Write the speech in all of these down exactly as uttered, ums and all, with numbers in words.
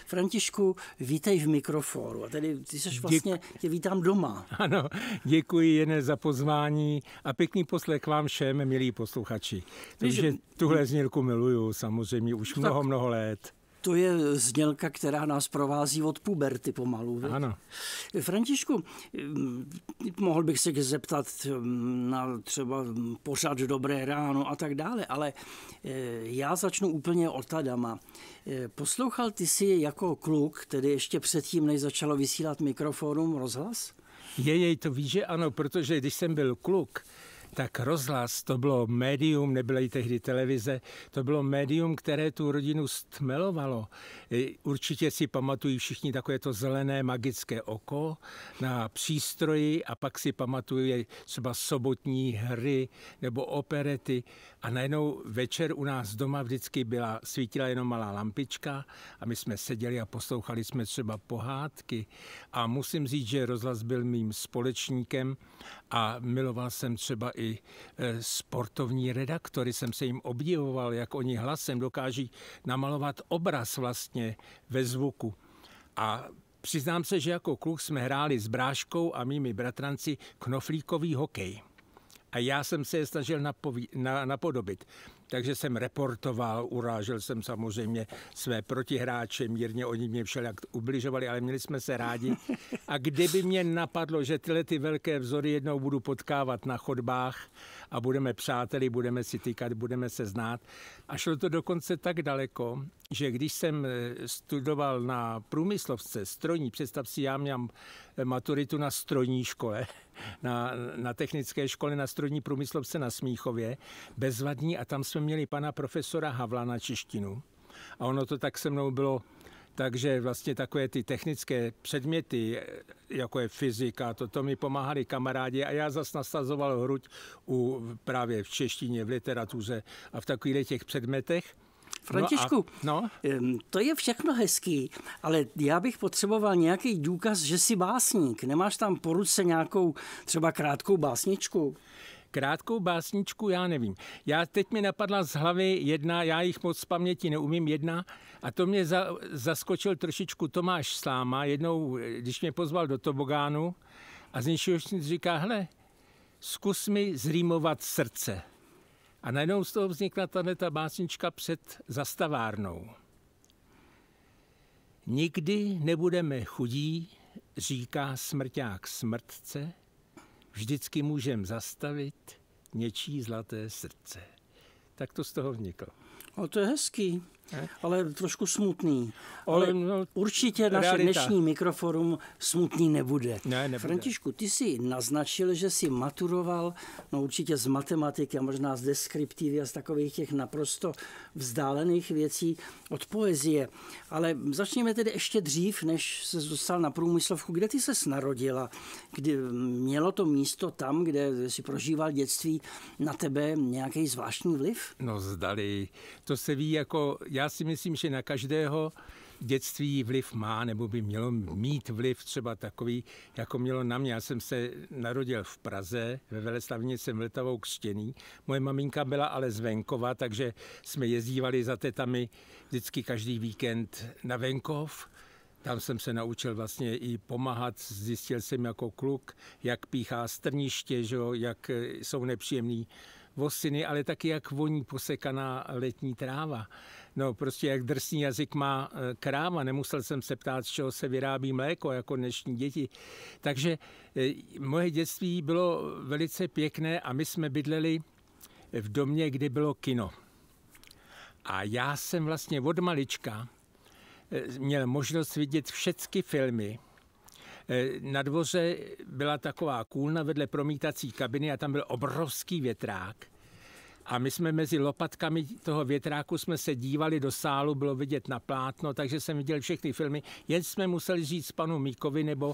Františku, vítej v Mikrofóru. A tedy ty jsi vlastně, Děk... tě vítám doma. Ano, děkuji jen za pozvání a pěkný poslech vám všem, milí posluchači. Takže tuhle znělku miluju samozřejmě už mnoho, tak... mnoho let. To je znělka, která nás provází od puberty pomalu. Ano. Františku, mohl bych se zeptat na třeba pořad Dobré ráno a tak dále, ale já začnu úplně od Adama. Poslouchal ty si jako kluk, tedy ještě předtím, než začalo vysílat Mikrofórum, rozhlas? Jej, to víš, že ano, protože když jsem byl kluk, tak rozhlas, to bylo médium, nebyly tehdy televize, to bylo médium, které tu rodinu stmelovalo. Určitě si pamatují všichni takové to zelené magické oko na přístroji a pak si pamatují třeba sobotní hry nebo operety a najednou večer u nás doma vždycky byla, svítila jenom malá lampička a my jsme seděli a poslouchali jsme třeba pohádky a musím říct, že rozhlas byl mým společníkem a miloval jsem třeba i sportovní redaktory, jsem se jim obdivoval, jak oni hlasem dokáží namalovat obraz vlastně ve zvuku. A přiznám se, že jako kluk jsme hráli s bráškou a mými bratranci knoflíkový hokej. A já jsem se je snažil napoví, na, napodobit. Takže jsem reportoval, urážel jsem samozřejmě své protihráče, mírně oni mě všelijak ubližovali, ale měli jsme se rádi. A kdyby mě napadlo, že tyhle ty velké vzory jednou budu potkávat na chodbách a budeme přáteli, budeme si týkat, budeme se znát. A šlo to dokonce tak daleko, že když jsem studoval na průmyslovce strojní, představ si, já měl maturitu na strojní škole, na, na technické škole na strojní průmyslovce na Smíchově, bezvadní, a tam jsme měli pana profesora Havla na češtinu. A ono to tak se mnou bylo, takže vlastně takové ty technické předměty, jako je fyzika, toto mi pomáhali kamarádi a já zas nasazoval hruď u, právě v češtině, v literatuře a v takových těch předmětech. Františku, no a, no? To je všechno hezký, ale já bych potřeboval nějaký důkaz, že jsi básník. Nemáš tam po ruce nějakou třeba krátkou básničku? Krátkou básničku já nevím. Já teď mi napadla z hlavy jedna, já jich moc z paměti neumím, jedna, a to mě za, zaskočil trošičku Tomáš Sláma, jednou, když mě pozval do tobogánu a z něčeho říká, hele, zkus mi zrýmovat srdce. A najednou z toho vznikla tato básnička Před zastavárnou. Nikdy nebudeme chudí, říká smrťák smrtce, vždycky můžem zastavit něčí zlaté srdce. Tak to z toho vzniklo. O, to je hezký, eh? ale trošku smutný. Ale, ale no, určitě naše realita. Dnešní Mikrofórum smutný nebude. Ne, nebude. Františku, ty jsi naznačil, že jsi maturoval, no určitě z matematiky a možná z deskriptivy a z takových těch naprosto vzdálených věcí od poezie. Ale začněme tedy ještě dřív, než se dostal na průmyslovku. Kde ty ses narodila? Kdy mělo to místo tam, kde jsi prožíval dětství, na tebe nějaký zvláštní vliv? No zdali. To se ví jako, já si myslím, že na každého dětství vliv má, nebo by mělo mít vliv třeba takový, jako mělo na mě. Já jsem se narodil v Praze, ve Veleslavnici Vltavou křtěný. Moje maminka byla ale z venkova, takže jsme jezdívali za tetami vždycky každý víkend na venkov. Tam jsem se naučil vlastně i pomáhat, zjistil jsem jako kluk, jak píchá strniště, že jo, jak jsou nepříjemný vosiny, ale taky jak voní posekaná letní tráva. No prostě jak drsný jazyk má kráva, nemusel jsem se ptát, z čeho se vyrábí mléko, jako dnešní děti. Takže moje dětství bylo velice pěkné a my jsme bydleli v domě, kde bylo kino. A já jsem vlastně od malička měl možnost vidět všechny filmy. Na dvoře byla taková kůlna vedle promítací kabiny a tam byl obrovský větrák. A my jsme mezi lopatkami toho větráku jsme se dívali do sálu, bylo vidět na plátno, takže jsem viděl všechny filmy. Jen jsme museli říct panu Míkovi nebo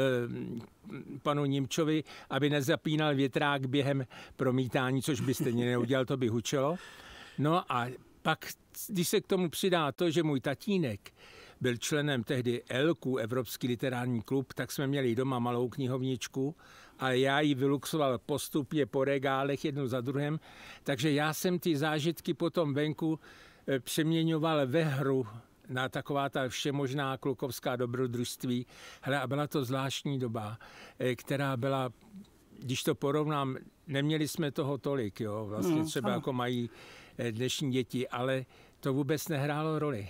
e, panu Nimčovi, aby nezapínal větrák během promítání, což by stejně neudělal, to by hučelo. No a pak, když se k tomu přidá to, že můj tatínek byl členem tehdy ELKu, Evropský literární klub, tak jsme měli doma malou knihovničku a já ji vyluxoval postupně po regálech jednu za druhém. Takže já jsem ty zážitky potom venku přeměňoval ve hru na taková ta všemožná klukovská dobrodružství. Hele, a byla to zvláštní doba, která byla, když to porovnám, neměli jsme toho tolik, jo, vlastně mm, třeba ano. jako mají dnešní děti, ale to vůbec nehrálo roli.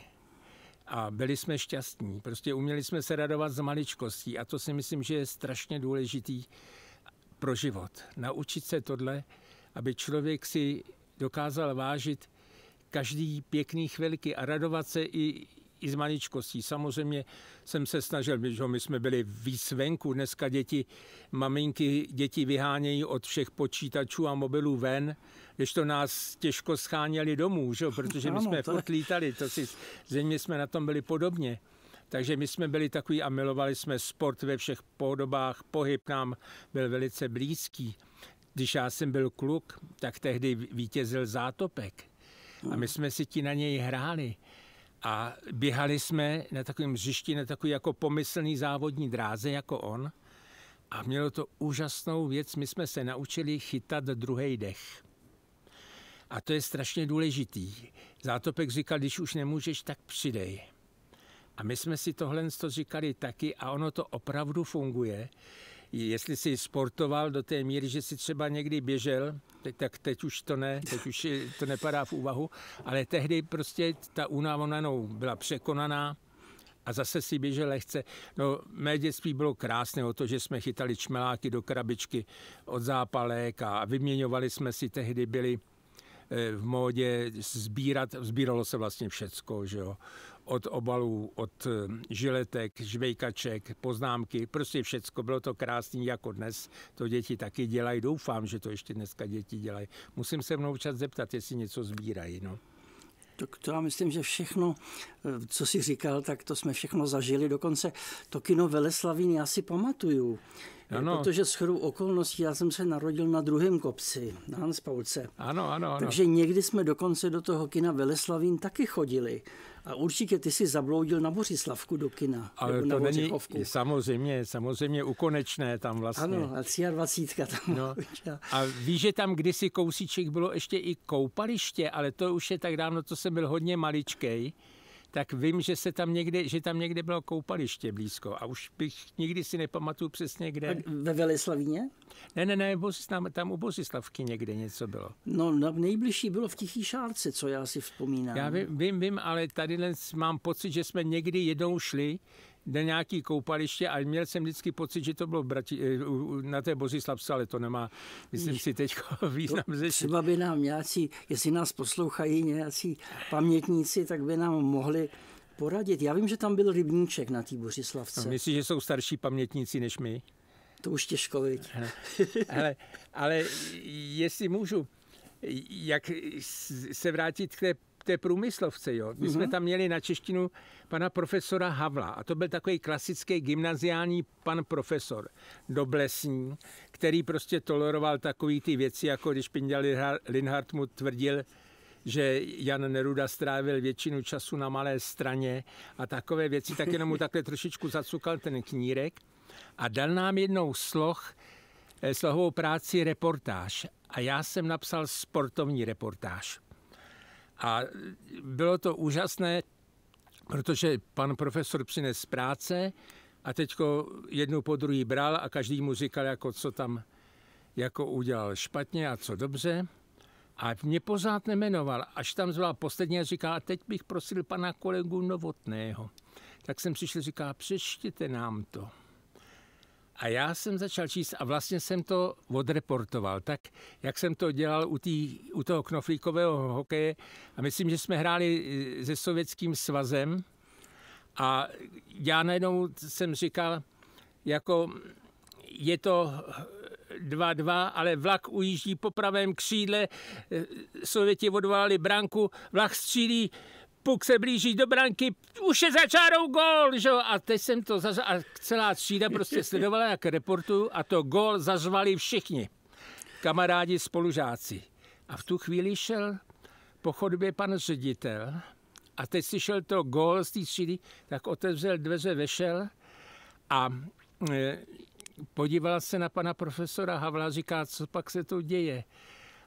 A byli jsme šťastní. Prostě uměli jsme se radovat z maličkostí a to si myslím, že je strašně důležitý pro život. Naučit se tohle, aby člověk si dokázal vážit každý pěkný chvilky a radovat se i, i z maličkostí. Samozřejmě jsem se snažil, že my jsme byli víc venku. Dneska děti, maminky, děti vyhánějí od všech počítačů a mobilů ven, když to nás těžko scháněli domů, že? Protože my jsme furt lítali, to si, zřejmě jsme na tom byli podobně. Takže my jsme byli takový a milovali jsme sport ve všech podobách, pohyb nám byl velice blízký. Když já jsem byl kluk, tak tehdy vítězil Zátopek a my jsme si ti na něj hráli. A běhali jsme na takovém hřišti, na takový jako pomyslný závodní dráze jako on. A mělo to úžasnou věc, my jsme se naučili chytat druhý dech. A to je strašně důležitý. Zátopek říkal, když už nemůžeš, tak přidej. A my jsme si tohle říkali taky a ono to opravdu funguje. Jestli jsi sportoval do té míry, že si třeba někdy běžel, tak teď už to ne, teď už to nepadá v úvahu, ale tehdy prostě ta únava byla překonaná a zase si běžel lehce. No, mé dětství bylo krásné o to, že jsme chytali čmeláky do krabičky od zápalek a vyměňovali jsme si, tehdy byli v módě sbírat, sbíralo se vlastně všecko, že jo. Od obalů, od žiletek, žvejkaček, poznámky, prostě všecko. Bylo to krásný jako dnes. To děti taky dělají. Doufám, že to ještě dneska děti dělají. Musím se mnou čas zeptat, jestli něco sbírají. No. Tak to já myslím, že všechno, co jsi říkal, tak to jsme všechno zažili. Dokonce to kino Veleslavín já si pamatuju. Ano. Protože shodou okolností já jsem se narodil na druhém kopci, na Hanspaulce. Ano, ano, ano. Takže někdy jsme dokonce do toho kina Veleslavín taky chodili. A určitě ty si zabloudil na Bořislavku do kina. Ale to není, samozřejmě, samozřejmě u Konečné tam vlastně. Ano, a dvacítka tam. No. A víš, že tam kdysi kousíček bylo ještě i koupaliště, ale to už je tak dávno, to jsem byl hodně maličkej. Tak vím, že se tam někde, že tam někde bylo koupaliště blízko a už bych nikdy si nepamatuju přesně kde. A ve Veleslavíně? Ne, ne, ne, tam, tam u Bořislavky někde něco bylo. No, nejbližší bylo v Tichý Šárce, co já si vzpomínám. Já vím, vím, vím, ale tady mám pocit, že jsme někdy jednou šli do nějaký koupaliště a měl jsem vždycky pocit, že to bylo brati, na té Bořislavce, ale to nemá, myslím si teď význam řešit. Třeba by nám nějací, jestli nás poslouchají nějací pamětníci, tak by nám mohli poradit. Já vím, že tam byl rybníček na té Bořislavce. No, myslíš, že jsou starší pamětníci než my? To už těžko, viď. ale, ale jestli můžu, jak se vrátit k té té průmyslovce, jo. My jsme tam měli na češtinu pana profesora Havla a to byl takový klasický gymnaziální pan profesor doblesní, který prostě toleroval takový ty věci, jako když Pindal Linhart mu tvrdil, že Jan Neruda strávil většinu času na Malé Straně a takové věci, tak jenom mu takhle trošičku zacukal ten knírek a dal nám jednou sloh, slohovou práci reportáž a já jsem napsal sportovní reportáž. A bylo to úžasné, protože pan profesor přines z práce a teďko jednu po druhý bral a každý mu říkal, jako co tam jako udělal špatně a co dobře. A mě pořád nemenoval, až tam zvolal poslední a říká, a teď bych prosil pana kolegu Novotného. Tak jsem přišel, říká, přečtěte nám to. A já jsem začal číst a vlastně jsem to odreportoval. Tak, jak jsem to dělal u, tý, u toho knoflíkového hokeje a myslím, že jsme hráli se Sovětským svazem a já najednou jsem říkal, jako je to dva dva, ale vlak ujíždí po pravém křídle, Sověti odvolali branku, vlak střílí, puk se blíží do branky, už je za čárou gól, že? A teď jsem to zařval, a celá třída prostě sledovala, jak reportuju, a to gól zařvali všichni, kamarádi, spolužáci. A v tu chvíli šel po chodbě pan ředitel a teď si šel to gól z té třídy, tak otevřel dveře, vešel a e, podíval se na pana profesora Havla a říká, co pak se to děje.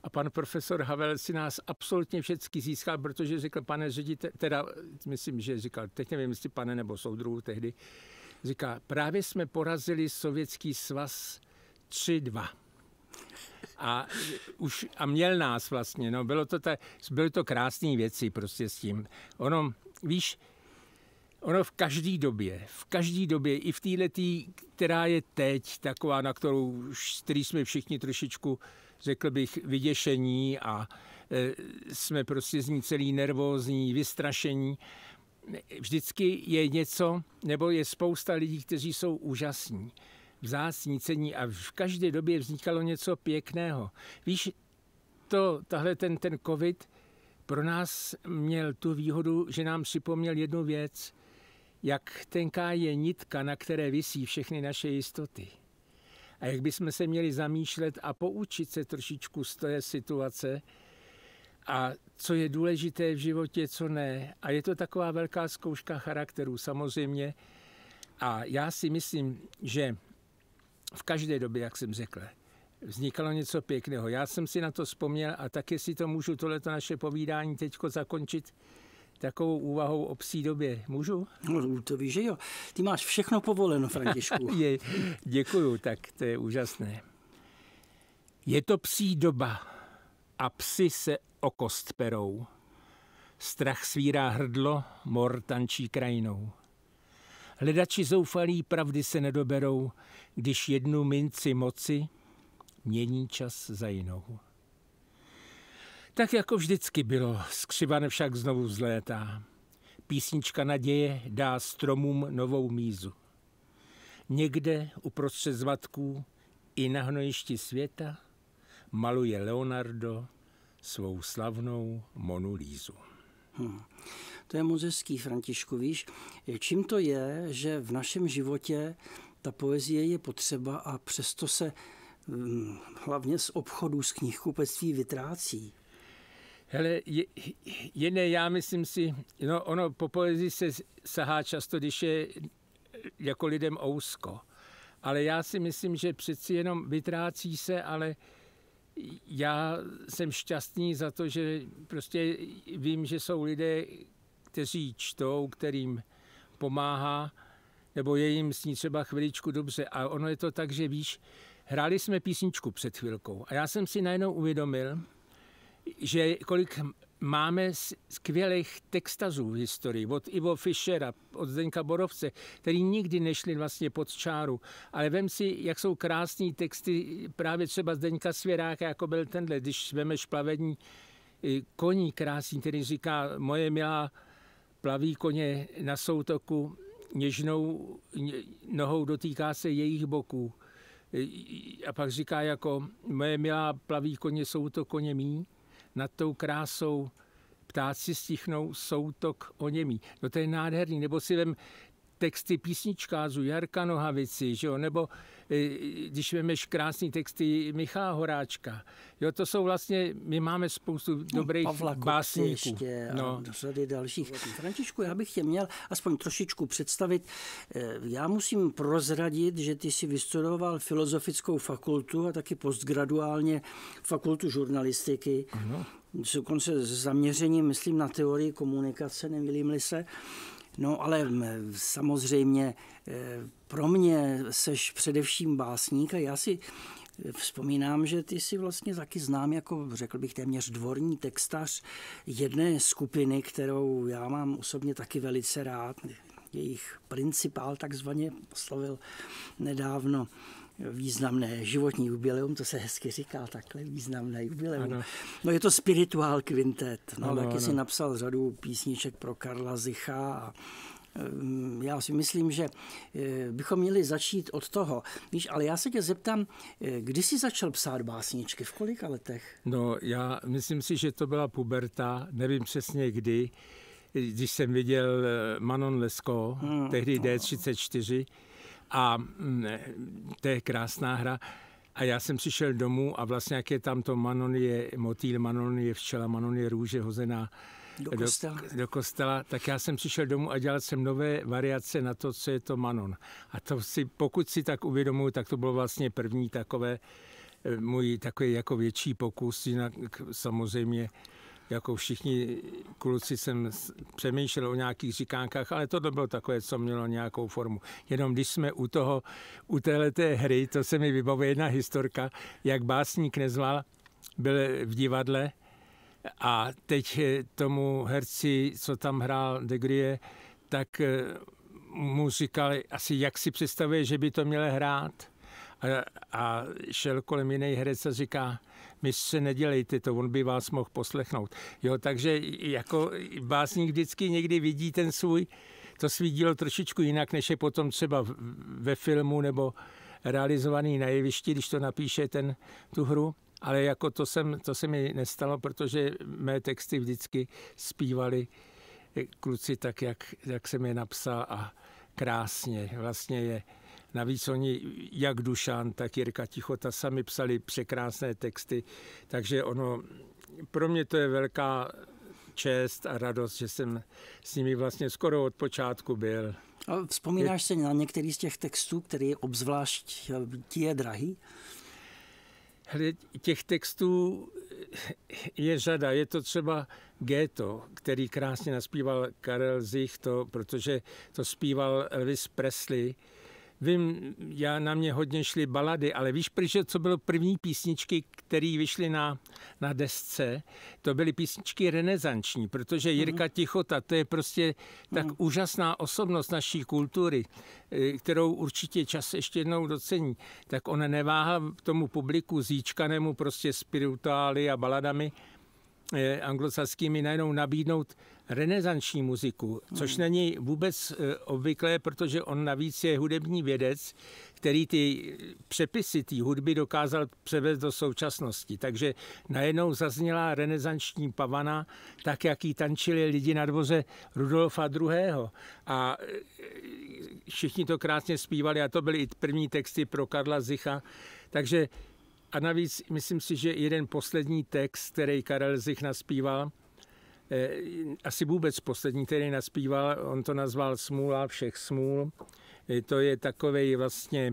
A pan profesor Havel si nás absolutně všechny získal, protože řekl, pane ředitel, teda myslím, že říkal, teď nevím, jestli pane nebo soudruhu tehdy, říká, právě jsme porazili Sovětský svaz tři dva. A už a měl nás vlastně, no, bylo to, ta, byly to krásné věci prostě s tím. Ono, víš, ono v každé době, v každé době, i v této, která je teď, taková, na kterou, s který jsme všichni trošičku, řekl bych, vyděšení a e, jsme prostě z ní celý nervózní, vystrašení. Vždycky je něco, nebo je spousta lidí, kteří jsou úžasní, vzácní, cenní a v každé době vznikalo něco pěkného. Víš, to, tahle ten, ten covid pro nás měl tu výhodu, že nám připomněl jednu věc, jak tenká je nitka, na které visí všechny naše jistoty. A jak bychom se měli zamýšlet a poučit se trošičku z té situace a co je důležité v životě, co ne. A je to taková velká zkouška charakteru samozřejmě. A já si myslím, že v každé době, jak jsem řekl, vznikalo něco pěkného. Já jsem si na to vzpomněl a taky si to můžu tohleto naše povídání teďko zakončit takovou úvahou o psí době. Můžu? No, to víš, že jo. Ty máš všechno povoleno, Františku. je, děkuju, tak to je úžasné. Je to psí doba a psi se o kost perou. Strach svírá hrdlo, mor tančí krajinou. Hledači zoufalí pravdy se nedoberou, když jednu minci moci mění čas za jinou. Tak jako vždycky bylo, skřivan však znovu vzlétá. Písnička naděje dá stromům novou mízu. Někde uprostřed zvatků i na hnojišti světa maluje Leonardo svou slavnou Monu Lízu. Hmm. To je moc hezký, Františku, víš, čím to je, že v našem životě ta poezie je potřeba a přesto se hm, hlavně z obchodu, z knihkupectví vytrácí. Hele, je, jiné, já myslím si, no ono po poezii se sahá často, když je jako lidem ousko. Ale já si myslím, že přeci jenom vytrácí se, ale já jsem šťastný za to, že prostě vím, že jsou lidé, kteří čtou, kterým pomáhá, nebo je jim s ní třeba chviličku dobře. A ono je to tak, že víš, hráli jsme písničku před chvilkou a já jsem si najednou uvědomil, že kolik máme skvělých textařů v historii, od Ivo Fischera, od Zdeňka Borovce, který nikdy nešli vlastně pod čáru, ale vem si, jak jsou krásný texty právě třeba Zdeňka Svěráka, jako byl tenhle, když vemeš plavení koní krásný, který říká, moje milá plaví koně na soutoku, něžnou nohou dotýká se jejich boků. A pak říká jako, moje milá plaví koně, jsou to koně mí, nad tou krásou ptáci stichnou, soutok oněmí. No to je nádherný. Nebo si vem texty písničkářů Jarka Nohavici, že jo? Nebo když vemeš krásný texty Michala Horáčka. Jo, to jsou vlastně, my máme spoustu dobrých Pavla básníků. Ještě no. A řady dalších. Františku, já bych tě měl aspoň trošičku představit. Já musím prozradit, že ty si vystudoval filozofickou fakultu a taky postgraduálně fakultu žurnalistiky. Ano. Dokonce s zaměřením, myslím, na teorii komunikace, nemýlím-li se. No ale samozřejmě pro mě seš především básník a já si vzpomínám, že ty si vlastně taky znám jako, řekl bych, téměř dvorní textař jedné skupiny, kterou já mám osobně taky velice rád. Jejich principál takzvaně oslavil nedávno významné životní jubileum, to se hezky říká takhle, významné jubileum. Ano. No je to Spirituál Quintet, no ano, taky ano. Si napsal řadu písniček pro Karla Zicha a já si myslím, že bychom měli začít od toho. Víš, ale já se tě zeptám, kdy jsi začal psát básničky, v kolika letech? No já myslím si, že to byla puberta, nevím přesně kdy, když jsem viděl Manon Lescaut, hmm, tehdy D třicet čtyři, a to je krásná hra. A já jsem přišel domů a vlastně jak je tam to Manon je motýl, Manon je včela, Manon je růže hozená do kostela. Do, do kostela, tak já jsem přišel domů a dělal jsem nové variace na to, co je to Manon. A to si, pokud si tak uvědomuji, tak to bylo vlastně první takové můj takový jako větší pokus, jinak samozřejmě jako všichni kluci jsem přemýšlel o nějakých říkánkách, ale to bylo takové, co mělo nějakou formu. Jenom když jsme u toho, u téhleté hry, to se mi vybavuje jedna historka, jak básník Nezval byl v divadle a teď tomu herci, co tam hrál de Grie, tak mu říkal asi, jak si představuje, že by to měl hrát. A, a šel kolem jiný herec a říká, mistře, nedělejte to, on by vás mohl poslechnout. Jo, takže jako básník vždycky někdy vidí ten svůj, to svý dílo trošičku jinak, než je potom třeba ve filmu nebo realizovaný na jevišti, když to napíše ten, tu hru. Ale jako to, jsem, to se mi nestalo, protože mé texty vždycky zpívali kluci tak, jak, jak jsem je napsal a krásně. Vlastně je navíc oni, jak Dušan, tak Jirka Tichota, sami psali překrásné texty, takže ono, pro mě to je velká čest a radost, že jsem s nimi vlastně skoro od počátku byl. A vzpomínáš je... se na některý z těch textů, který obzvlášť ti je drahý? Hele, těch textů je řada. Je to třeba Géto, který krásně naspíval Karel Zich, to, protože to zpíval Elvis Presley. Vím, já na mě hodně šly balady, ale víš, protože co bylo první písničky, které vyšly na, na desce, to byly písničky renesanční, protože Jirka Tichota, to je prostě tak mm. úžasná osobnost naší kultury, kterou určitě čas ještě jednou docení. Tak on neváhal tomu publiku zíčkanému prostě spirituály a baladami eh, anglosaskými najednou nabídnout renesanční muziku, což není vůbec obvyklé, protože on navíc je hudební vědec, který ty přepisy té hudby dokázal převést do současnosti. Takže najednou zazněla renesanční pavana, tak jak ji tančili lidi na dvoře Rudolfa druhého. A všichni to krásně zpívali a to byly i první texty pro Karla Zicha. Takže a navíc myslím si, že jeden poslední text, který Karel Zich naspíval, asi vůbec poslední, který naspíval, on to nazval Smůla všech smůl. To je takovej vlastně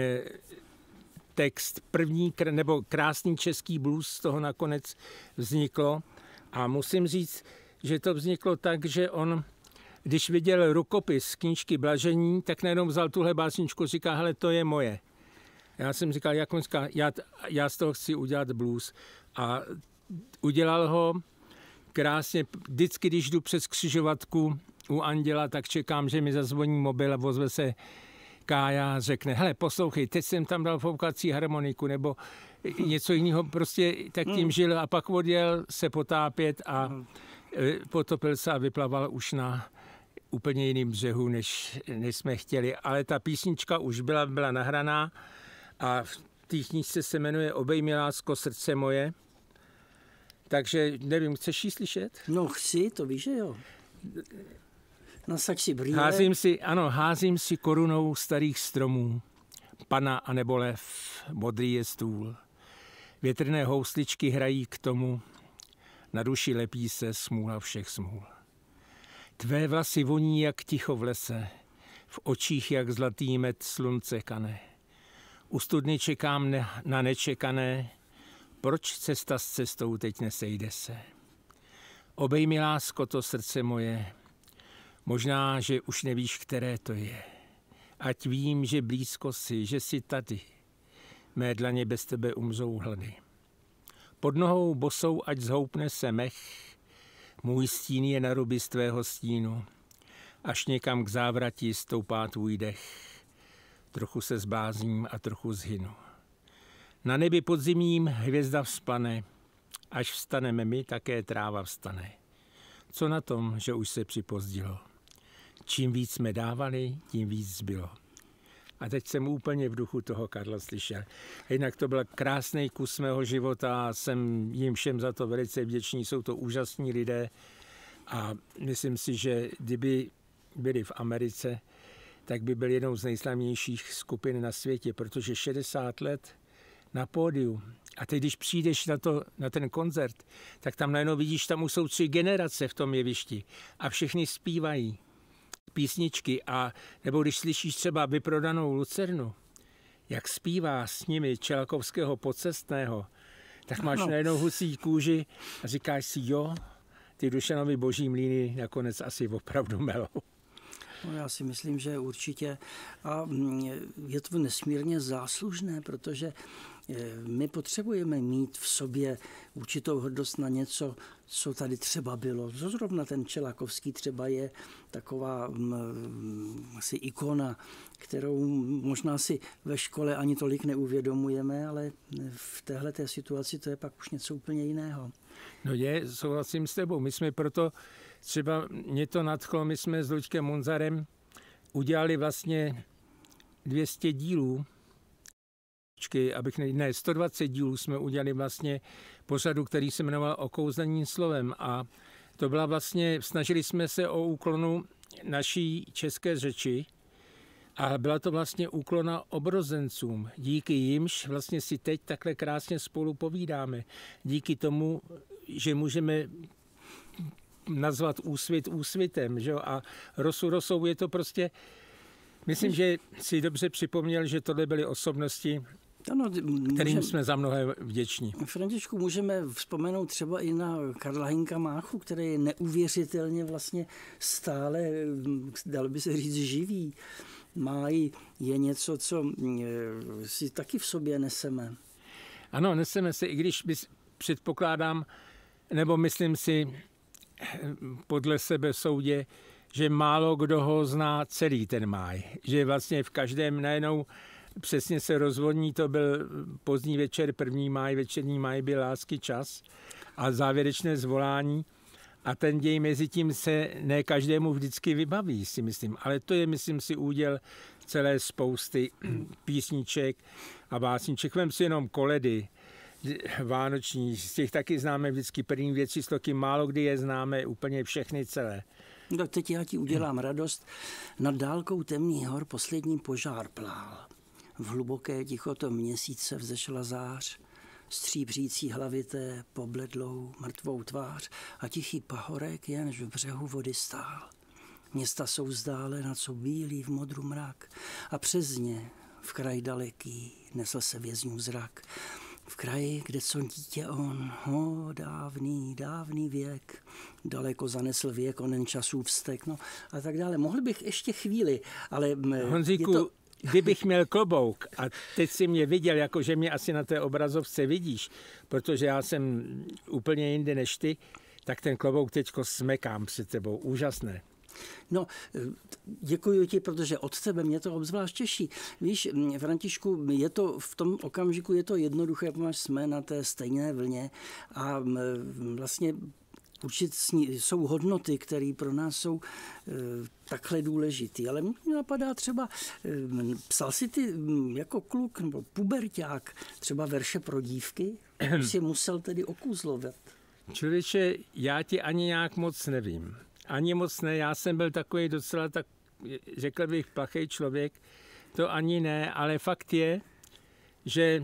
text první, nebo krásný český blues z toho nakonec vzniklo. A musím říct, že to vzniklo tak, že on, když viděl rukopis knížky Blažení, tak najednou vzal tuhle básničku a říká, hele, to je moje. Já jsem říkal, jak on říká, já, já z toho chci udělat blues. A udělal ho krásně. Vždycky, když jdu přes křižovatku u Anděla, tak čekám, že mi zazvoní mobil a vozve se Kája a řekne, hele, poslouchej, teď jsem tam dal foukací harmoniku nebo něco jiného, prostě tak tím žil a pak odjel se potápět a potopil se a vyplaval už na úplně jiným břehu, než, než jsme chtěli. Ale ta písnička už byla, byla nahraná a v té knížce se jmenuje Obej mi, lásko, srdce moje. Takže nevím, chceš ji slyšet? No chci, to víš, že jo. Nasaď si brýle. Házím si, ano, házím si korunou starých stromů. Pana a nebo lev, modrý je stůl. Větrné housličky hrají k tomu, na duši lepí se smůla všech smůl. Tvé vlasy voní jak ticho v lese, v očích jak zlatý med slunce kane. U studny čekám ne, na nečekané, proč cesta s cestou teď nesejde se? Obej mi, lásko, to srdce moje, možná, že už nevíš, které to je. Ať vím, že blízko jsi, že jsi tady, mé dlaně bez tebe umřou hlady. Pod nohou bosou, ať zhoupne se mech, můj stín je na ruby z tvého stínu, až někam k závratí stoupá tvůj dech. Trochu se zblázním a trochu zhynu. Na nebi podzimním hvězda vzplane, až vstaneme my, také tráva vstane. Co na tom, že už se připozdilo? Čím víc jsme dávali, tím víc zbylo. A teď jsem úplně v duchu toho Karla slyšel. Jinak to byl krásný kus mého života a jsem jim všem za to velice vděčný. Jsou to úžasní lidé a myslím si, že kdyby byli v Americe, tak by byl jednou z nejslavnějších skupin na světě, protože šedesát let na pódiu. A teď, když přijdeš na, to, na ten koncert, tak tam najednou vidíš, tam už jsou tři generace v tom jevišti a všechny zpívají písničky. A nebo když slyšíš třeba Vyprodanou lucernu, jak zpívá s nimi Čelakovského Podcestného, tak máš no. najednou husí kůži a říkáš si, jo, ty Dušanovy boží mlýny nakonec asi opravdu melou. No, já si myslím, že určitě. A je to nesmírně záslužné, protože my potřebujeme mít v sobě určitou hrdost na něco, co tady třeba bylo. Zrovna ten Čelakovský třeba je taková m, asi ikona, kterou možná si ve škole ani tolik neuvědomujeme, ale v téhleté situaci to je pak už něco úplně jiného. No je, souhlasím s tebou. My jsme proto, třeba mě to nadchlo, my jsme s Luďkem Munzarem udělali vlastně dvě stě dílů, abych ne, ne, sto dvacet dílů jsme udělali vlastně pořadu, který se jmenoval Okouzlení slovem a to byla vlastně, snažili jsme se o úklonu naší české řeči a byla to vlastně úklona obrozencům, díky jimž vlastně si teď takhle krásně spolu povídáme. Díky tomu, že můžeme nazvat úsvit úsvitem, že jo? A rosu rosou je to prostě, myslím, že si dobře připomněl, že tohle byly osobnosti, ano, kterým můžeme, jsme za mnohé vděční. Františku, můžeme vzpomenout třeba i na Karla Hynka Máchu, který je neuvěřitelně vlastně stále, dalo by se říct, živý. Máj je něco, co si taky v sobě neseme. Ano, neseme se, i když předpokládám, nebo myslím si podle sebe soudě, že málo kdo ho zná celý ten máj. Že vlastně v každém najednou přesně se rozvodní, to byl pozdní večer, první máj, večerní máj byl lásky čas a závěrečné zvolání. A ten děj mezi tím se ne každému vždycky vybaví, si myslím. Ale to je, myslím si, úděl celé spousty písniček a básniček. Vem si jenom koledy vánoční, z těch taky známe vždycky první věci, sloky, málo kdy je známe úplně všechny celé. No, teď já ti udělám radost. Nad dálkou temných hor poslední požár plál. V hluboké tichoto měsíce vzešla zář, stříbřící hlavité, pobledlou, mrtvou tvář a tichý pahorek jenž v břehu vody stál. Města jsou vzdálena, co bílý v modru mrak a přes ně v kraj daleký nesl se vězňů zrak. V kraji, kde co dítě on, o, dávný, dávný věk, daleko zanesl věk, onen časů vztek, no a tak dále. Mohl bych ještě chvíli, ale... Honzíku, to... kdybych měl klobouk a teď si mě viděl, jako že mě asi na té obrazovce vidíš, protože já jsem úplně jinde než ty, tak ten klobouk teďko smekám před tebou. Úžasné. No, děkuji ti, protože od tebe mě to obzvlášť těší. Víš, Františku, je to v tom okamžiku je to jednoduché, protože jsme na té stejné vlně a vlastně určitě jsou hodnoty, které pro nás jsou e, takhle důležitý. Ale mě napadá třeba, e, psal jsi ty jako kluk nebo puberťák třeba verše pro dívky? Jsi musel tedy okůzlovat. Člověče, já ti ani nějak moc nevím. Ani moc ne, já jsem byl takový docela, tak, řekl bych, plachý člověk. To ani ne, ale fakt je, že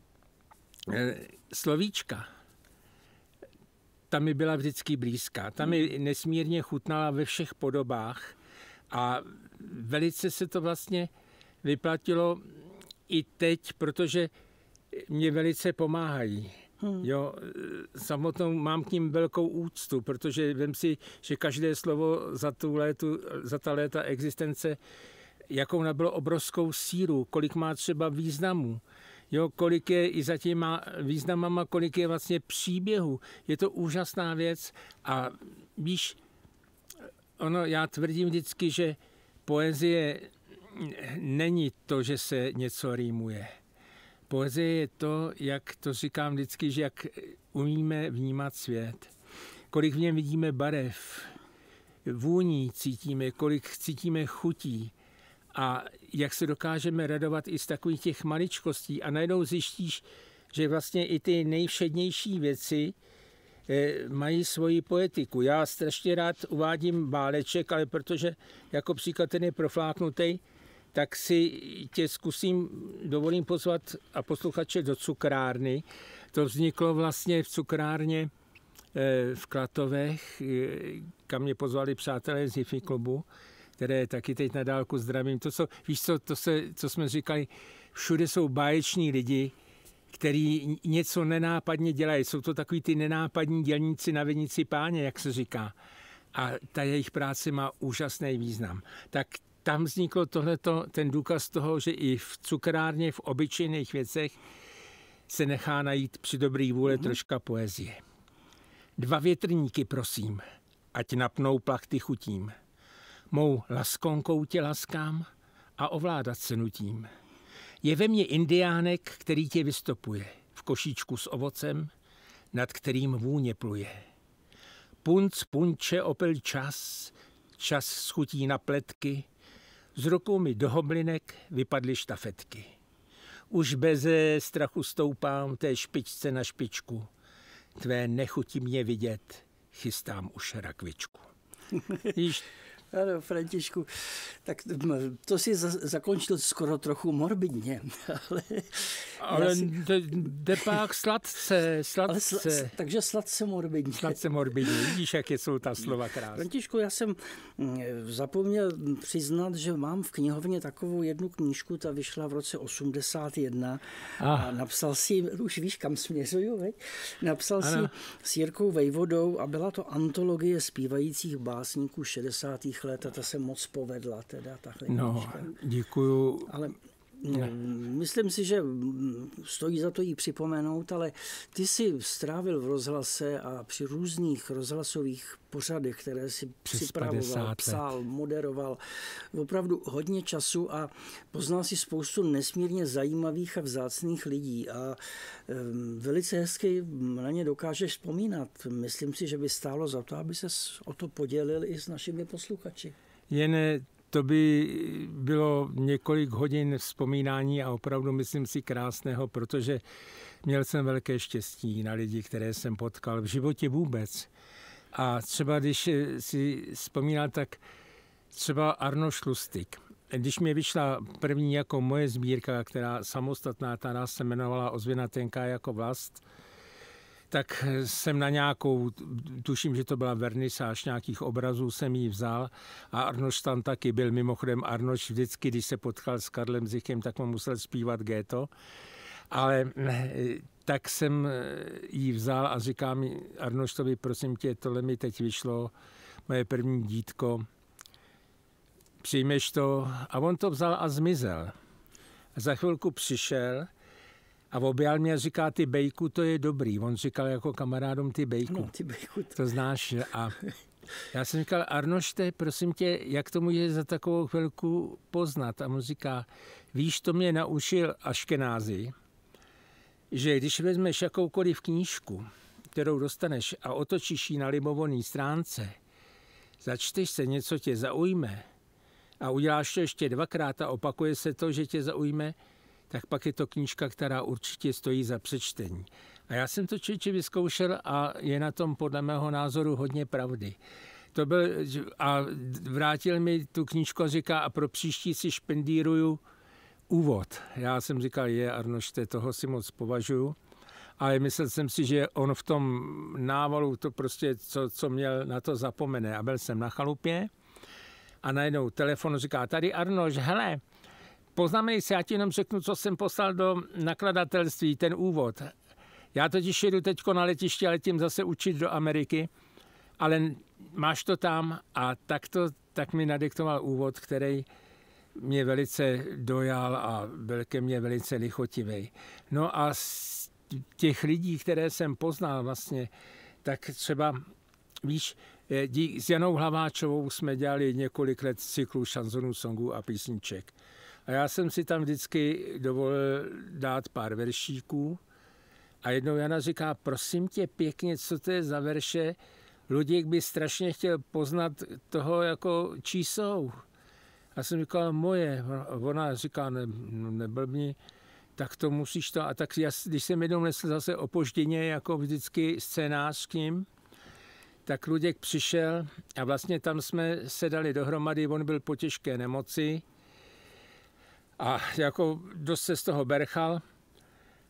e, slovíčka, ta mi byla vždycky blízká. Ta mi nesmírně chutnala ve všech podobách a velice se to vlastně vyplatilo i teď, protože mě velice pomáhají. Hmm. Jo, samotnou mám k ním velkou úctu, protože vem si, že každé slovo za, tu létu, za ta léta existence, jakou nabylo obrovskou sílu, kolik má třeba významů. Jo, kolik je i za těma významama, kolik je vlastně příběhu. Je to úžasná věc a víš, ono, já tvrdím vždycky, že poezie není to, že se něco rýmuje. Poezie je to, jak to říkám vždycky, že jak umíme vnímat svět. Kolik v něm vidíme barev, vůní cítíme, kolik cítíme chutí. A jak se dokážeme radovat i z takových těch maličkostí a najednou zjistíš, že vlastně i ty nejvšednější věci eh, mají svoji poetiku. Já strašně rád uvádím Báleček, ale protože jako příklad ten je profláknutý, tak si tě zkusím, dovolím pozvat a posluchače do cukrárny. To vzniklo vlastně v cukrárně eh, v Klatovech, eh, kam mě pozvali přátelé z Hi-Fi klubu. které taky teď na dálku zdravím. To, co, víš co, to se, co jsme říkali, všude jsou báječní lidi, který něco nenápadně dělají. Jsou to takový ty nenápadní dělníci na vinici páně, jak se říká. A ta jejich práce má úžasný význam. Tak tam vzniklo tohleto, ten důkaz toho, že i v cukrárně, v obyčejných věcech se nechá najít při dobrý vůle mm-hmm. troška poezie. Dva větrníky, prosím, ať napnou plachty chutím. Mou laskonkou tě laskám a ovládat se nutím. Je ve mně indiánek, který tě vystopuje v košíčku s ovocem, nad kterým vůně pluje. Punc, punče, opil čas, čas schutí na pletky, z rukou mi do hoblinek vypadly štafetky. Už beze strachu stoupám té špičce na špičku, tvé nechuti mě vidět, chystám už rakvičku. Víš, ano, Františku, tak to si zakončil skoro trochu morbidně. Ale, ale si... jde pak sladce, sladce. Sl- takže sladce morbidně. Sladce morbidně, vidíš, jak jsou ta slova krásná. Františku, já jsem zapomněl přiznat, že mám v knihovně takovou jednu knížku, ta vyšla v roce osmdesát jedna ah. a napsal si, už víš, kam směřuju, veď? Napsal ano. si s Jirkou Vejvodou a byla to antologie zpívajících básníků šedesátých let a ta se moc povedla, teda tahle No, knížka. Děkuju. Ale ne. myslím si, že stojí za to jí připomenout, ale ty jsi strávil v rozhlase a při různých rozhlasových pořadech, které si Přes připravoval, psal, moderoval, opravdu hodně času a poznal si spoustu nesmírně zajímavých a vzácných lidí a um, velice hezky na ně dokážeš vzpomínat. Myslím si, že by stálo za to, aby ses o to podělil i s našimi posluchači. Jen to by bylo několik hodin vzpomínání a opravdu myslím si krásného, protože měl jsem velké štěstí na lidi, které jsem potkal v životě vůbec. A třeba když si vzpomínal, tak třeba Arnošt Lustig. Když mě vyšla první jako moje sbírka, která samostatná, ta se jmenovala Ozvěna tenká jako vlast, tak jsem na nějakou, tuším, že to byla vernisáž nějakých obrazů, jsem ji vzal a Arnošt tam taky byl. Mimochodem Arnošt vždycky, když se potkal s Karlem Zichem, tak mu musel zpívat Géto. Ale tak jsem ji vzal a říkám Arnoštovi, prosím tě, tohle mi teď vyšlo, moje první dítko, přijmeš to. A on to vzal a zmizel. A za chvilku přišel a objal mě a říká, ty bejku, to je dobrý. On říkal jako kamarádům, ty bejku. Ano, ty bejku. To... to znáš. A já jsem říkal, Arnošte, prosím tě, jak to může za takovou chvilku poznat? A on říká, víš, to mě naučil Aškenázi, že když vezmeš jakoukoliv knížku, kterou dostaneš a otočíš ji na libovolné stránce, začteš se, něco tě zaujme a uděláš to ještě dvakrát a opakuje se to, že tě zaujme, tak pak je to knížka, která určitě stojí za přečtení. A já jsem to člověče vyzkoušel a je na tom podle mého názoru hodně pravdy. To byl, a vrátil mi tu knížku a říká, a pro příští si špendíruju úvod. Já jsem říkal, je Arnošte, toho si moc považuju, ale myslel jsem si, že on v tom návalu to prostě, co, co měl, na to zapomene. A byl jsem na chalupě a najednou telefon říká, tady Arnoš, hele, poznamenej si, já ti jenom řeknu, co jsem poslal do nakladatelství, ten úvod. Já totiž jedu teďko na letiště a letím zase učit do Ameriky, ale máš to tam a tak, to, tak mi nadiktoval úvod, který mě velice dojal a byl ke mně velice lichotivý. No a z těch lidí, které jsem poznal vlastně, tak třeba, víš, s Janou Hlaváčovou jsme dělali několik let cyklu šanzonů, songů a písniček. A já jsem si tam vždycky dovolil dát pár veršíků a jednou Jana říká, prosím tě pěkně, co to je za verše? Luděk by strašně chtěl poznat toho, jako čí jsou. Já jsem říkal, moje. Ona říká, ne, neblbni, tak to musíš to. A tak já, když jsem jednou nesl zase opožděně, jako vždycky scénář k ním, tak Luděk přišel a vlastně tam jsme se dali dohromady, on byl po těžké nemoci a jako dost se z toho berchal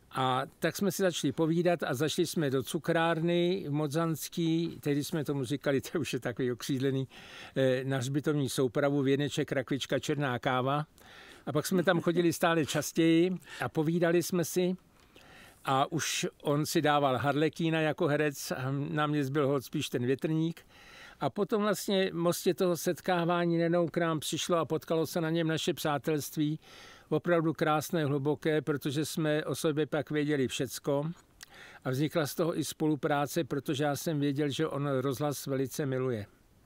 A tak jsme si začali povídat a zašli jsme do cukrárny v Modzanský, tehdy jsme tomu říkali, to už je takový okřídlený, na hřbitovní soupravu, věneček, rakvička, černá káva. A pak jsme tam chodili stále častěji a povídali jsme si. A už on si dával Harlekína jako herec a na mě zbyl hod spíš ten Větrník. A potom vlastně mostě toho setkávání nenou k nám přišlo a potkalo se na něm naše přátelství. Opravdu krásné, hluboké, protože jsme o sobě pak věděli všecko. A vznikla z toho i spolupráce, protože já jsem věděl, že on rozhlas velice miluje.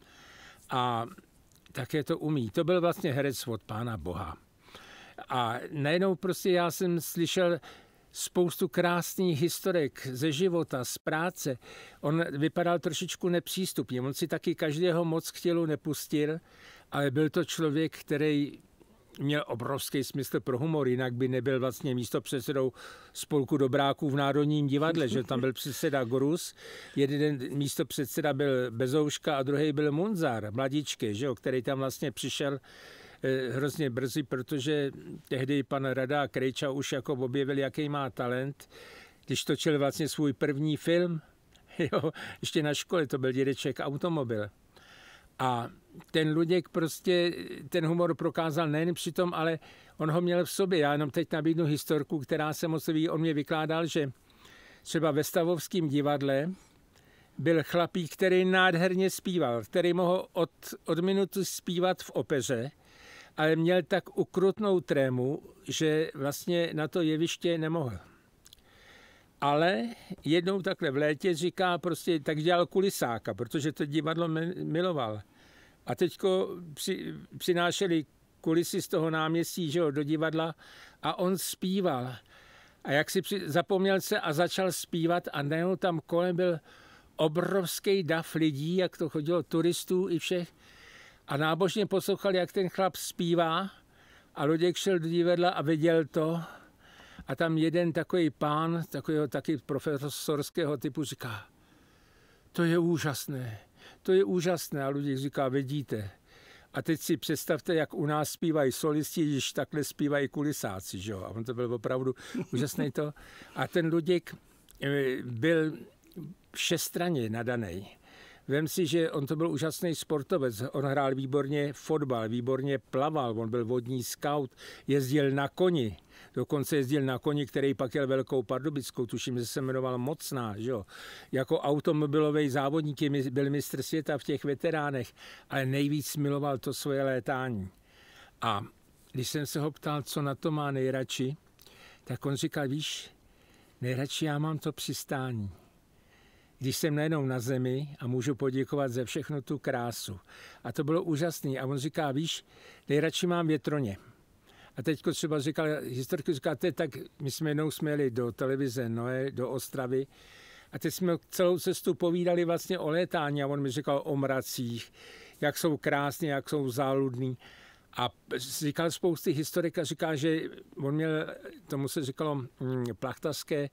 A také to umí. To byl vlastně herec od Pána Boha. A najednou prostě já jsem slyšel spoustu krásných historek ze života, z práce. On vypadal trošičku nepřístupně. On si taky každého moc k tělu nepustil, ale byl to člověk, který měl obrovský smysl pro humor, jinak by nebyl vlastně místopředsedou spolku dobráků v Národním divadle, že tam byl předseda Gorus, jeden místopředseda byl Bezouška a druhý byl Munzar, mladičky, že jo, který tam vlastně přišel hrozně brzy, protože tehdy pan Rada a Krejča už jako objevil, jaký má talent, když točil vlastně svůj první film, jo, ještě na škole, to byl Dědeček automobil. A ten Luděk prostě ten humor prokázal nejen při tom, ale on ho měl v sobě. Já jenom teď nabídnu historku, která se moc ví. On mě vykládal, že třeba ve Stavovském divadle byl chlapík, který nádherně zpíval, který mohl od, od minuty zpívat v opeře, ale měl tak ukrutnou trému, že vlastně na to jeviště nemohl. Ale jednou takhle v létě říká, prostě tak dělal kulisáka, protože to divadlo miloval. A teďko při, přinášeli kulisy z toho náměstí, že jo, do divadla a on zpíval. A jak si při, zapomněl se a začal zpívat a najednou tam kolem byl obrovský dav lidí, jak to chodilo, turistů i všech. A nábožně poslouchal, jak ten chlap zpívá a Luděk šel do divadla a viděl to. A tam jeden takový pán, takového taky profesorského typu říká, to je úžasné, to je úžasné. A Luděk říká, vidíte. A teď si představte, jak u nás zpívají solisti, když takhle zpívají kulisáci. Že? A on to byl opravdu úžasný to. A ten Luděk byl všestranně nadaný. Vem si, že on to byl úžasný sportovec. On hrál výborně fotbal, výborně plaval, on byl vodní skaut, jezdil na koni. Dokonce jezdil na koni, který pak jel Velkou Pardubickou, tuším, že se jmenoval Mocná. Že jo? Jako automobilový závodník byl mistr světa v těch veteránech, ale nejvíc miloval to svoje létání. A když jsem se ho ptal, co na to má nejradši, tak on říkal, víš, nejradši já mám to přistání. Když jsem najednou na zemi a můžu poděkovat za všechnu tu krásu. A to bylo úžasný. A on říká, víš, nejradši mám větroně. A teďko třeba říkal, historicky říkáte, tak my jsme jednou směli do televize Noé, do Ostravy. A teď jsme celou cestu povídali vlastně o létání a on mi říkal o mracích, jak jsou krásný, jak jsou záludný. A říkal spousty historik a říká, že on měl, tomu se říkalo hm, plachtařské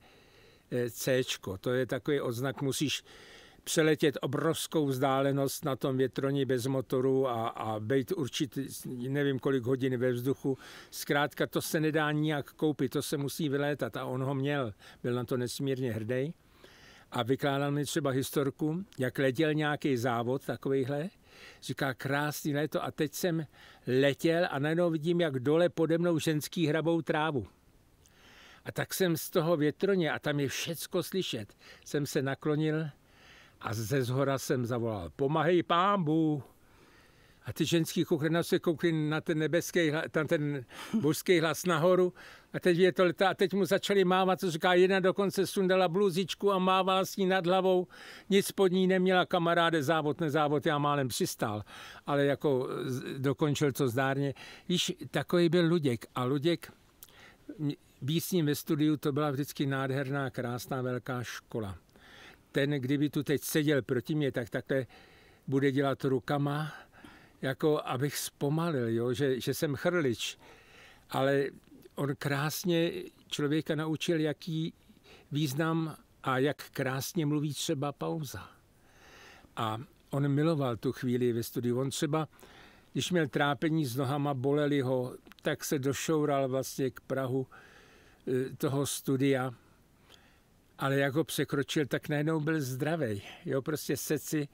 Cčko. To je takový odznak, musíš přeletět obrovskou vzdálenost na tom větroni bez motoru a, a být určitý, nevím kolik hodin ve vzduchu. Zkrátka to se nedá nijak koupit, to se musí vylétat a on ho měl. Byl na to nesmírně hrdý. A vykládal mi třeba historku, jak letěl nějaký závod takovejhle. Říká, krásný léto a teď jsem letěl a najednou vidím, jak dole pode mnou ženský hrabou trávu. A tak jsem z toho větroně, a tam je všecko slyšet, jsem se naklonil a ze zhora jsem zavolal, pomahej Pán Bůh. A ty ženský kuchyna se koukli na ten nebeský, tam ten božský hlas nahoru a teď je to letá, a teď mu začali mávat, co říká, jedna dokonce sundala bluzičku a mávala s ní nad hlavou, nic pod ní neměla, kamaráde, závod, nezávod, já málem přistál, ale jako dokončil to zdárně. Víš, takový byl Luděk a Luděk, být s ním ve studiu, to byla vždycky nádherná, krásná, velká škola. Ten, kdyby tu teď seděl proti mě, tak takhle bude dělat rukama, jako abych zpomalil, jo? Že, že jsem chrlič. Ale on krásně člověka naučil, jaký význam a jak krásně mluví třeba pauza. A on miloval tu chvíli ve studiu. On třeba, když měl trápení s nohama, boleli ho, tak se došoural vlastně k prahu toho studia, ale jak ho překročil, tak najednou byl zdravý. Jo, prostě seci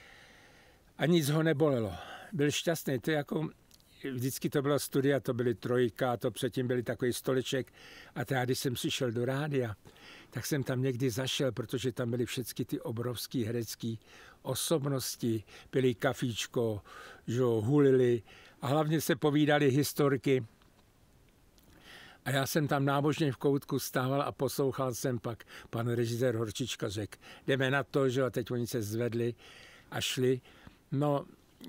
a nic ho nebolelo. Byl šťastný. To je jako, vždycky to bylo studia, to byly trojka, to předtím byly takový stoleček. A já, když jsem přišel do rádia, tak jsem tam někdy zašel, protože tam byly všechny ty obrovský herecký osobnosti. Byly kafíčko, že hulili a hlavně se povídali historky. A já jsem tam nábožně v koutku stával a poslouchal jsem, pak pan režisér Horčička řekl, jdeme na to, že a teď oni se zvedli a šli. No,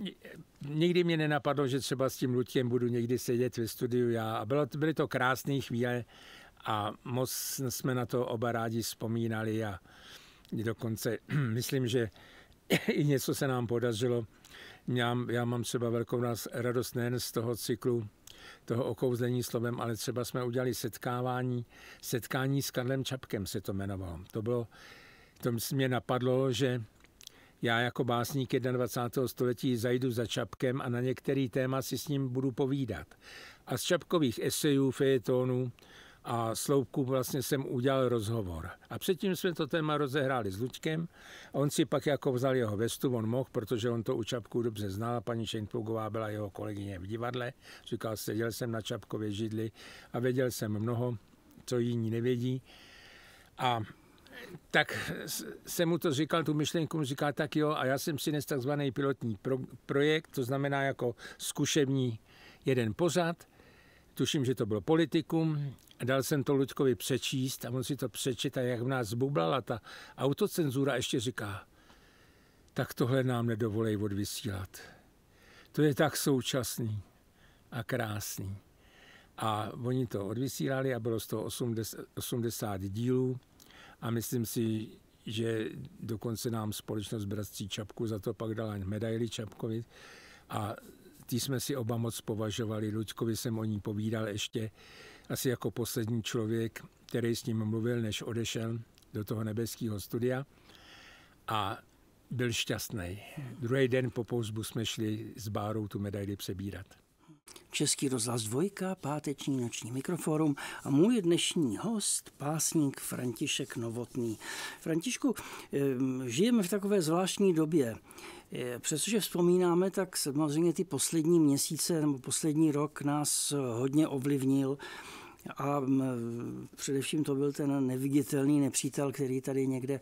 nikdy mě nenapadlo, že třeba s tím Luďkem budu někdy sedět ve studiu já. A bylo, byly to krásné chvíle a moc jsme na to oba rádi vzpomínali a dokonce myslím, že i něco se nám podařilo. Já, já mám třeba velkou radost nejen z toho cyklu, toho okouzlení slovem, ale třeba jsme udělali setkávání, setkání s Karlem Čapkem se to jmenovalo. To bylo, to mě napadlo, že já jako básník dvacátého prvního století zajdu za Čapkem a na některý téma si s ním budu povídat. A z Čapkových esejů, fejetonů a sloupků vlastně jsem udělal rozhovor. A předtím jsme to téma rozehráli s Luďkem a on si pak jako vzal jeho vestu, on mohl, protože on to u Čapků dobře znal, paní Šenkplougová byla jeho kolegyně v divadle. Říkal, seděl jsem na Čapkově židli a věděl jsem mnoho, co jiní nevědí. A tak jsem mu to říkal, tu myšlenku mu říkal, tak jo, a já jsem si nes takzvaný pilotní pro, projekt, to znamená jako zkušební jeden pořad, tuším, že to bylo politikum, a dal jsem to Luďkovi přečíst a on si to přečet a jak v nás zbublala ta autocenzura, ještě říká, tak tohle nám nedovolej odvysílat. To je tak současný a krásný. A oni to odvysílali a bylo z toho osmdesát dílů a myslím si, že dokonce nám společnost Bratství Čapků za to pak dala medaili Čapkovi a ty jsme si oba moc považovali. Luďkovi jsem o ní povídal ještě asi jako poslední člověk, který s ním mluvil, než odešel do toho nebeského studia a byl šťastný. Druhý den po pohřbu jsme šli s Bárou tu medaili přebírat. Český rozhlas dvojka, páteční noční mikroforum a můj dnešní host, básník František Novotný. Františku, žijeme v takové zvláštní době. Přestože vzpomínáme, tak samozřejmě ty poslední měsíce nebo poslední rok nás hodně ovlivnil a především to byl ten neviditelný nepřítel, který tady někde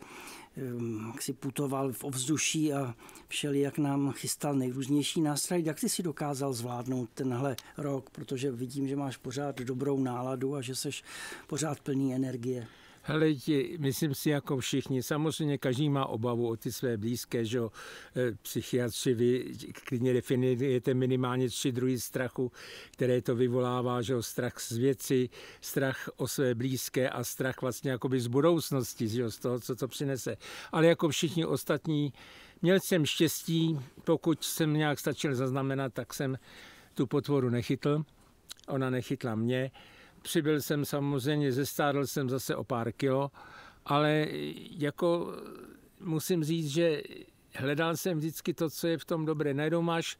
si putoval v ovzduší a všelijak nám chystal nejrůznější nástroje. Jak ty si dokázal zvládnout tenhle rok, protože vidím, že máš pořád dobrou náladu a že seš pořád plný energie. Hele, myslím si jako všichni, samozřejmě každý má obavu o ty své blízké, že psychiatři, vy klidně definujete minimálně tři druhy strachu, které to vyvolává, že strach z věci, strach o své blízké a strach vlastně jakoby z budoucnosti, že z toho, co to přinese. Ale jako všichni ostatní, měl jsem štěstí, pokud jsem nějak stačil zaznamenat, tak jsem tu potvoru nechytl, ona nechytla mě. Přibyl jsem samozřejmě, zestárl jsem zase o pár kilo, ale jako musím říct, že hledal jsem vždycky to, co je v tom dobré. Najednou máš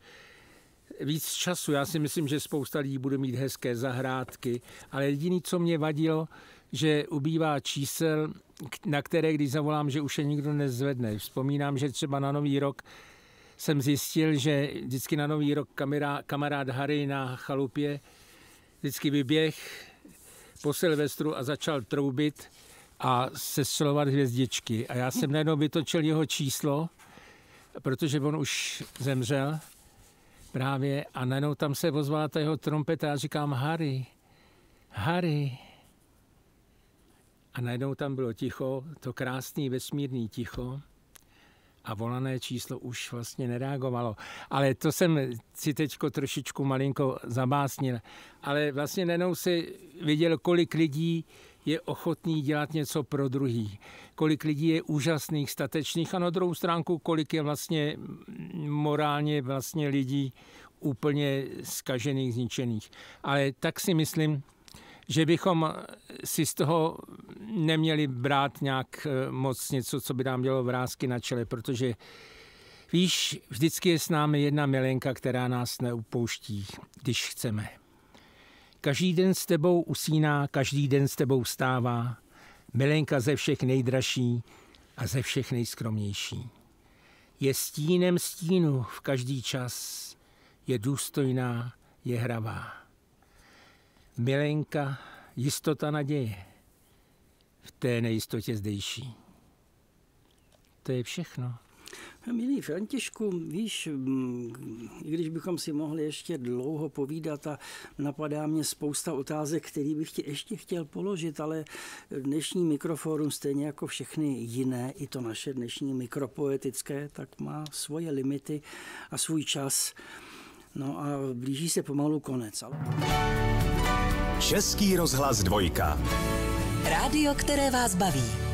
víc času. Já si myslím, že spousta lidí bude mít hezké zahrádky, ale jediné, co mě vadilo, že ubývá čísel, na které, když zavolám, že už je nikdo nezvedne. Vzpomínám, že třeba na Nový rok jsem zjistil, že vždycky na Nový rok kamarád, kamarád Harry na chalupě vždycky vyběh po Silvestru a začal troubit a sestřelovat hvězdičky. A já jsem najednou vytočil jeho číslo, protože on už zemřel právě a najednou tam se ozvala ta jeho trompeta a říkám Harry, Harry. A najednou tam bylo ticho, to krásný vesmírný ticho a volané číslo už vlastně nereagovalo. Ale to jsem si teďko trošičku malinko zabásnil. Ale vlastně najednou si viděl, kolik lidí je ochotný dělat něco pro druhý. Kolik lidí je úžasných, statečných a na druhou stránku, kolik je vlastně morálně vlastně lidí úplně zkažených, zničených. Ale tak si myslím, že bychom si z toho neměli brát nějak moc něco, co by nám dělo vrásky na čele, protože víš, vždycky je s námi jedna milenka, která nás neupouští, když chceme. Každý den s tebou usíná, každý den s tebou stává. Milenka ze všech nejdražší a ze všech nejskromnější. Je stínem stínu v každý čas, je důstojná, je hravá. Milenka, jistota naděje v té nejistotě zdejší. To je všechno. Milý Františku, víš, i když bychom si mohli ještě dlouho povídat a napadá mě spousta otázek, které bych ti ještě chtěl položit, ale dnešní Mikrofórum, stejně jako všechny jiné, i to naše dnešní mikropoetické, tak má svoje limity a svůj čas. No a blíží se pomalu konec. Ale... Český rozhlas dvojka. Rádio, které vás baví.